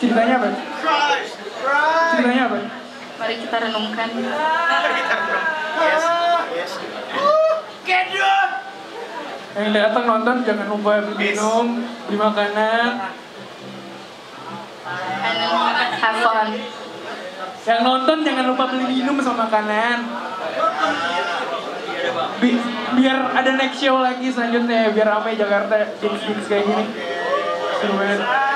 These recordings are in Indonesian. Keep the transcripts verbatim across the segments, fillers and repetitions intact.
Ceritanya apa? Ceritanya apa? Mari kita renungkan. Yes, yes. Yang datang nonton jangan lupa beli minum, beli makanan. And have fun. Yang nonton jangan lupa beli minum sama makanan. Bi biar ada next show lagi selanjutnya, biar ramai Jakarta, gigs-gigs kayak gini. Seru banget.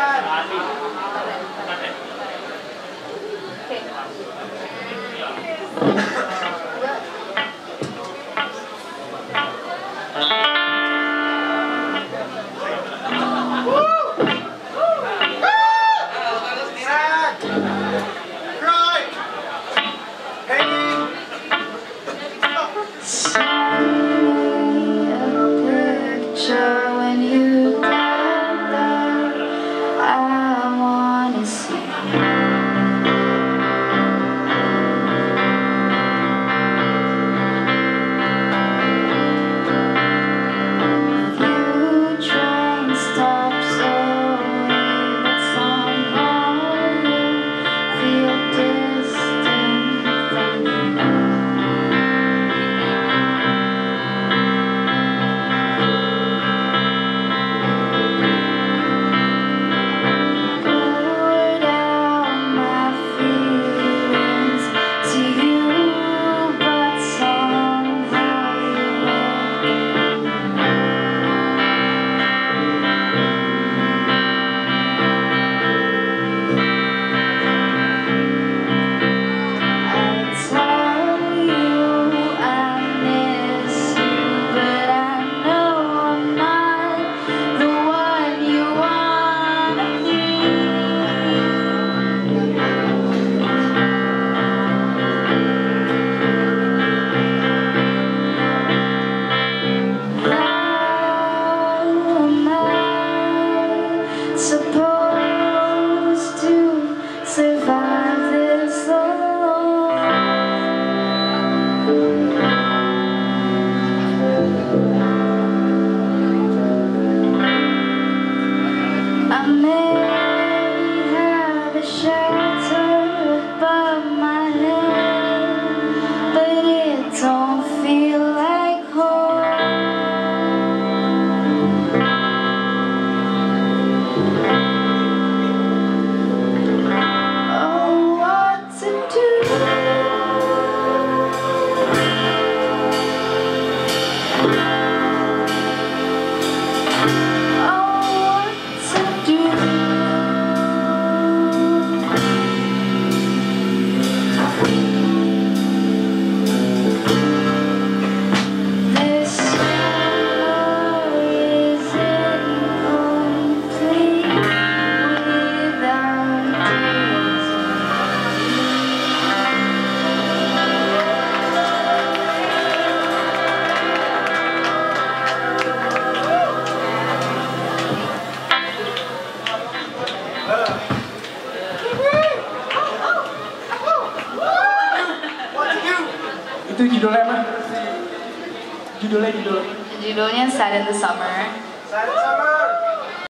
Itu judulnya apa? Judulnya judul. Judulnya Sad in the Summer.